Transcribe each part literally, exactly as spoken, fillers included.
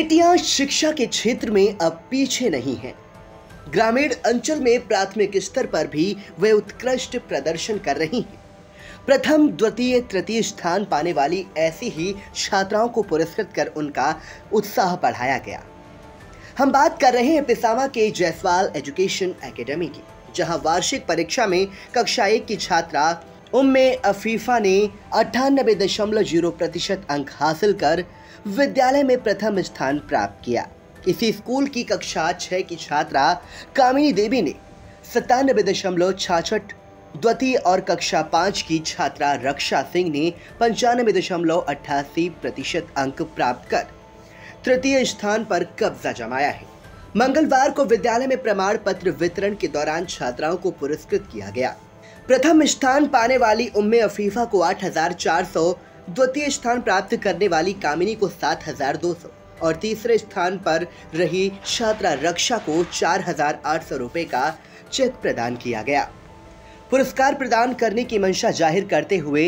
बेटियां शिक्षा के क्षेत्र में अब पीछे नहीं हैं। ग्रामीण अंचल में प्राथमिक स्तर पर भी वे उत्कृष्ट प्रदर्शन कर रही हैं। प्रथम, द्वितीय, तृतीय स्थान पाने वाली ऐसी ही छात्राओं को पुरस्कृत कर उनका उत्साह बढ़ाया गया। हम बात कर रहे हैं पिसावा के जायसवाल एजुकेशन एकेडमी की, जहां वार्षिक परीक्षा में कक्षा एक की छात्रा उम्मे अफीफा ने अट्ठानबे दशमलव जीरो प्रतिशत अंक हासिल कर विद्यालय में प्रथम स्थान प्राप्त किया। इसी स्कूल की कक्षा छह की छात्रा कामिनी देवी ने सत्तानबे दशमलव छाछठ, द्वितीय और कक्षा पाँच की छात्रा रक्षा सिंह ने पंचानबे दशमलव अट्ठासी प्रतिशत अंक प्राप्त कर तृतीय स्थान पर कब्जा जमाया है। मंगलवार को विद्यालय में प्रमाण पत्र वितरण के दौरान छात्राओं को पुरस्कृत किया गया। प्रथम स्थान पाने वाली उम्मे अफीफा को आठ हजार चार सौ, द्वितीय स्थान प्राप्त करने वाली कामिनी को सात हजार दो सौ और तीसरे स्थान पर रही छात्रा रक्षा को चार हजार आठ सौ रुपए का चेक प्रदान किया गया। पुरस्कार प्रदान करने की मंशा जाहिर करते हुए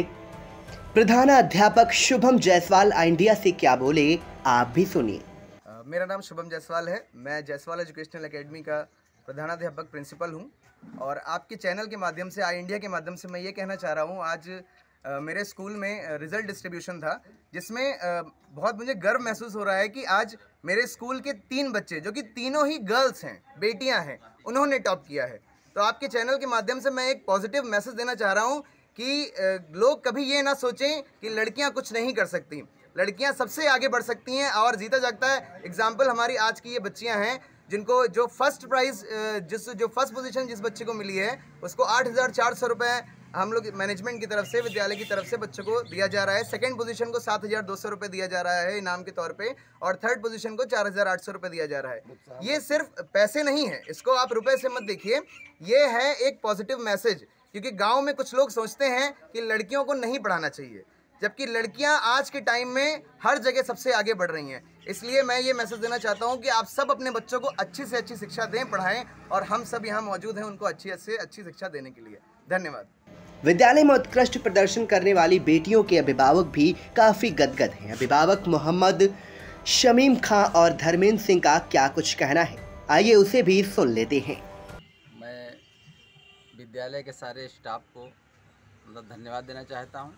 प्रधानाध्यापक शुभम जायसवाल इंडिया से क्या बोले, आप भी सुनिए। मेरा नाम शुभम जायसवाल है। मैं जायसवाल एजुकेशनल एकेडमी का प्रधानाध्यापक प्रिंसिपल हूं और आपके चैनल के माध्यम से, आई इंडिया के माध्यम से मैं ये कहना चाह रहा हूं, आज आ, मेरे स्कूल में रिज़ल्ट डिस्ट्रीब्यूशन था, जिसमें आ, बहुत मुझे गर्व महसूस हो रहा है कि आज मेरे स्कूल के तीन बच्चे, जो कि तीनों ही गर्ल्स हैं, बेटियां हैं, उन्होंने टॉप किया है। तो आपके चैनल के माध्यम से मैं एक पॉजिटिव मैसेज देना चाह रहा हूँ कि आ, लोग कभी ये ना सोचें कि लड़कियाँ कुछ नहीं कर सकती। लड़कियाँ सबसे आगे बढ़ सकती हैं और जीता जागता है एग्जाम्पल हमारी आज की ये बच्चियाँ हैं, जिनको जो फर्स्ट प्राइज़, जिस जो फर्स्ट पोजीशन जिस बच्चे को मिली है, उसको आठ हज़ार चार सौ रुपये हम लोग मैनेजमेंट की तरफ से, विद्यालय की तरफ से बच्चों को दिया जा रहा है। सेकंड पोजीशन को सात हज़ार दो सौ रुपये दिया जा रहा है इनाम के तौर पे और थर्ड पोजीशन को चार हज़ार आठ सौ रुपये दिया जा रहा है। ये सिर्फ पैसे नहीं है, इसको आप रुपए से मत देखिए, ये है एक पॉजिटिव मैसेज। क्योंकि गाँव में कुछ लोग सोचते हैं कि लड़कियों को नहीं पढ़ाना चाहिए, जबकि लड़कियां आज के टाइम में हर जगह सबसे आगे बढ़ रही हैं। इसलिए मैं ये मैसेज देना चाहता हूं कि आप सब अपने बच्चों को अच्छी से अच्छी शिक्षा दें, पढ़ाएं और हम सब यहां मौजूद हैं उनको अच्छी से अच्छी शिक्षा देने के लिए। धन्यवाद। विद्यालय में उत्कृष्ट प्रदर्शन करने वाली बेटियों के अभिभावक भी काफी गदगद हैं। अभिभावक मोहम्मद शमीम खां और धर्मेंद्र सिंह का क्या कुछ कहना है, आइए उसे भी सुन लेते हैं। मैं विद्यालय के सारे स्टाफ को मतलब धन्यवाद देना चाहता हूँ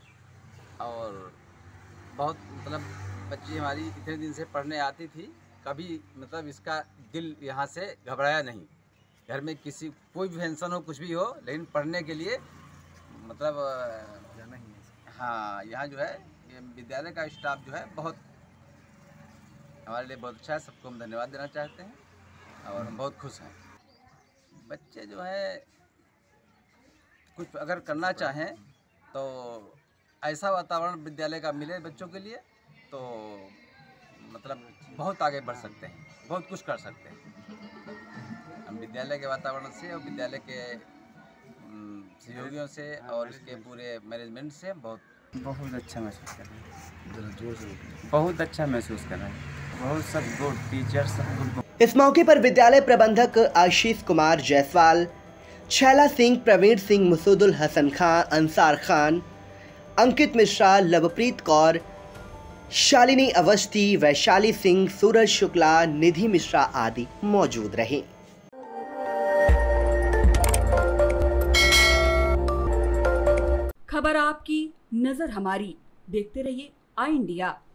और बहुत मतलब बच्ची हमारी इतने दिन से पढ़ने आती थी, कभी मतलब इसका दिल यहाँ से घबराया नहीं। घर में किसी कोई भी फंक्शन हो, कुछ भी हो, लेकिन पढ़ने के लिए मतलब जाना ही है। हाँ, यहाँ जो है ये विद्यालय का स्टाफ जो है बहुत हमारे लिए बहुत अच्छा है। सबको हम धन्यवाद देना चाहते हैं और हम बहुत खुश हैं। बच्चे जो है कुछ अगर करना चाहें तो ऐसा वातावरण विद्यालय का मिले बच्चों के लिए तो मतलब बहुत आगे बढ़ सकते हैं, बहुत कुछ कर सकते हैं। हम विद्यालय के वातावरण से और विद्यालय के सहयोगियों से और इसके पूरे मैनेजमेंट से बहुत बहुत अच्छा महसूस कर रहे हैं। बहुत अच्छा महसूस कर रहे हैं। बहुत सब गुड टीचर्स सब। इस मौके पर विद्यालय प्रबंधक आशीष कुमार जायसवाल, छैला सिंह, प्रवीण सिंह, मसूदुल हसन खां, अंसार खान, अंकित मिश्रा, लवप्रीत कौर, शालिनी अवस्थी, वैशाली सिंह, सूरज शुक्ला, निधि मिश्रा आदि मौजूद रहे। खबर आपकी, नजर हमारी। देखते रहिए आई इंडिया।